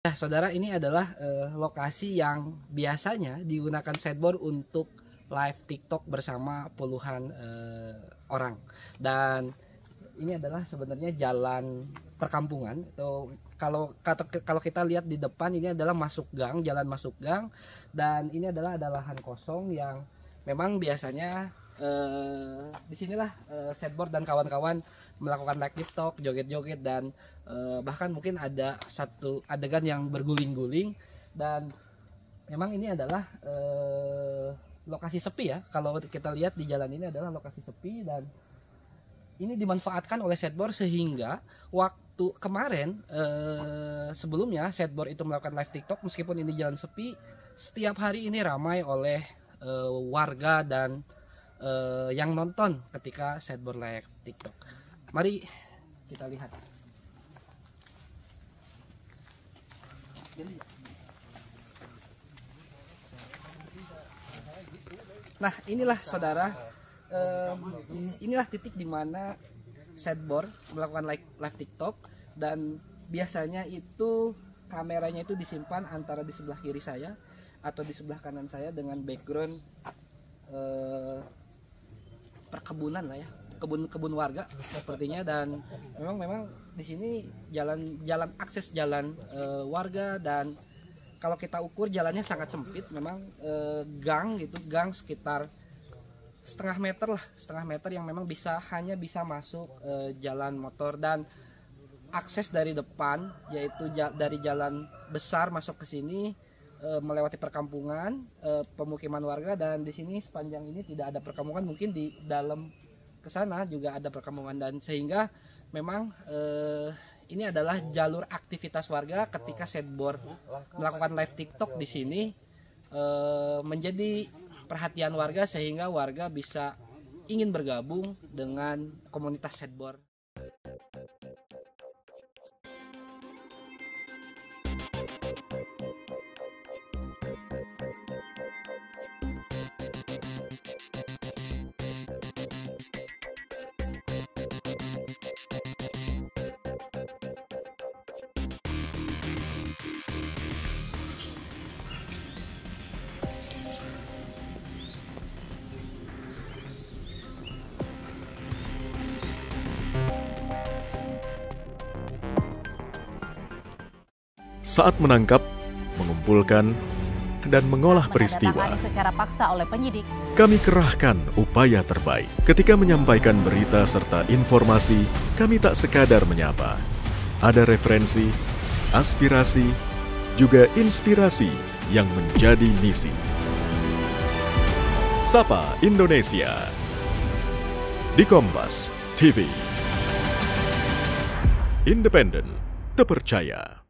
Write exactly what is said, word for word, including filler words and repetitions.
Nah, saudara, ini adalah uh, lokasi yang biasanya digunakan Sadboard untuk live TikTok bersama puluhan uh, orang. Dan ini adalah sebenarnya jalan perkampungan. Atau kalau kalau kita lihat di depan, ini adalah masuk gang, jalan masuk gang. Dan ini adalah ada lahan kosong yang memang biasanya uh, disinilah uh, Sadboard dan kawan-kawan melakukan live TikTok, joget-joget, dan eh, bahkan mungkin ada satu adegan yang berguling-guling. Dan memang ini adalah eh, lokasi sepi ya. Kalau kita lihat di jalan ini adalah lokasi sepi, dan ini dimanfaatkan oleh Sadboard sehingga waktu kemarin eh, sebelumnya Sadboard itu melakukan live TikTok, meskipun ini jalan sepi, setiap hari ini ramai oleh eh, warga dan eh, yang nonton ketika Sadboard live TikTok. Mari kita lihat. Nah, inilah saudara, eh, inilah titik di mana Sadboard melakukan live, live TikTok, dan biasanya itu kameranya itu disimpan antara di sebelah kiri saya atau di sebelah kanan saya dengan background eh, perkebunan lah ya. kebun-kebun warga sepertinya. Dan memang memang di sini jalan jalan akses jalan e, warga, dan kalau kita ukur jalannya sangat sempit, memang e, gang gitu, gang sekitar setengah meter lah, setengah meter yang memang bisa hanya bisa masuk e, jalan motor, dan akses dari depan yaitu ja, dari jalan besar masuk ke sini e, melewati perkampungan, e, pemukiman warga, dan di sini sepanjang ini tidak ada perkampungan, mungkin di dalam ke sana juga ada perkampungan, dan sehingga memang eh, ini adalah jalur aktivitas warga ketika Sadboard melakukan live TikTok di sini, eh, menjadi perhatian warga sehingga warga bisa ingin bergabung dengan komunitas Sadboard. Saat menangkap, mengumpulkan, dan mengolah peristiwa, secara paksa oleh penyidik, kami kerahkan upaya terbaik. Ketika menyampaikan berita serta informasi, kami tak sekadar menyapa. Ada referensi, aspirasi, juga inspirasi yang menjadi misi. Sapa Indonesia di Kompas T V. Independen, terpercaya.